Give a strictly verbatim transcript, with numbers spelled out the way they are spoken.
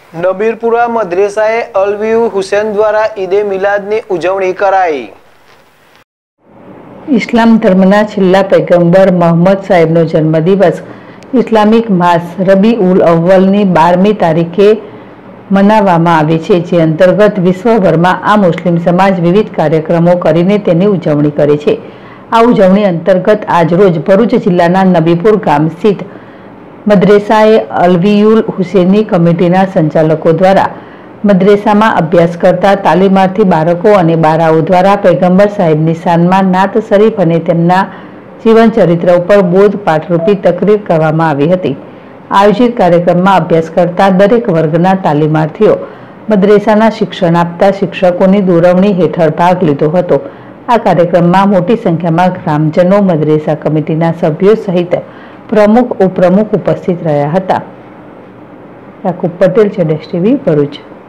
નબીરપુરા મદ્રેસાએ અલવીઉ હુસૈન દ્વારા ઈદે મિલાદની ઉજવણી કરાઈ। ઇસ્લામ ધર્મના છેલ્લા પૈગંબર મોહમ્મદ સાહેબનો જન્મદિવસ ઇસ્લામિક માસ રબી ઉલ અવ્વલની બારમી તારીખે મનાવવામાં આવે છે, જે અંતર્ગત વિશ્વભરમાં આ મુસ્લિમ સમાજ વિવિધ કાર્યક્રમો કરીને તેની ઉજવણી કરે છે। આ ઉજવણી અંતર્ગત આજરોજ ભરૂચ જિલ્લાના નબીપુર ગામ સ્થિત મદ્રેસાએ અલવીઉલ હુસૈની કમિટીના સંચાલકો દ્વારા મદ્રેસામાં અભ્યાસ કરતા તાલીમાર્થી બાળકો અને બાળાઓ દ્વારા પૈગંબર સાહેબની શાનમાં નાત શરીફ અને તેમના જીવન ચરિત્ર ઉપર બોધપાઠરૂપી તકરીર કરવામાં આવી હતી। આયોજિત કાર્યક્રમમાં અભ્યાસ કરતા દરેક વર્ગના તાલીમાર્થીઓ મદ્રેસાના શિક્ષણ આપતા શિક્ષકોની દોરવણી હેઠળ ભાગ લીધો હતો। આ કાર્યક્રમમાં મોટી સંખ્યામાં ગ્રામજનો, મદ્રેસા કમિટીના સભ્યો સહિત પ્રમુખ ઉપપ્રમુખ ઉપસ્થિત રહ્યા હતા। યાકુબ પટેલ, જેડેશ ટીવી, ભરૂચ।